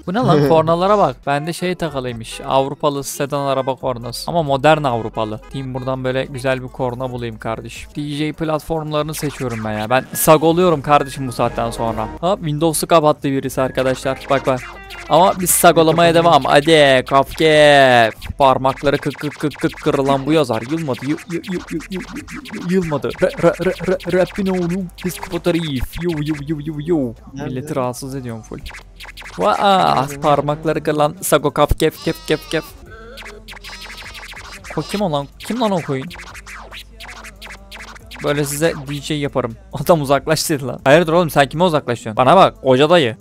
Bu ne lan, kornalara bak. Bende şey takılıymış. Avrupalı sedan araba kornası. Ama modern Avrupalı. Diyeyim buradan böyle güzel bir korna bulayım kardeşim. DJ platformlarını seçiyorum ben ya. Ben sag oluyorum kardeşim bu saatten sonra. Ha, Windows'u kapattı birisi arkadaşlar. Bak bak. Ama biz sag olamaya devam. Hadi kafke. Parmakları kık kık kık kık kırılan bu yazar. Yılmadı. Yılmadı. Rapin oğlum. Psikotarif. Yo. Milleti rahatsız ediyorum full. Vaa, parmakları kırılan sago kaf kef. O kim olan? Kim lan o koyun? Böyle size DJ yaparım. Adam uzaklaştı lan. Hayırdır oğlum, sen kime uzaklaşıyorsun? Bana bak, hoca dayı.